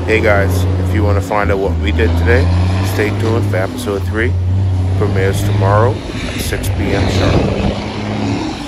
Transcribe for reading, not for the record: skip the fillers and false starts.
Hey guys, if you want to find out what we did today, stay tuned for episode 3. Premieres tomorrow at 6 p.m. sharp.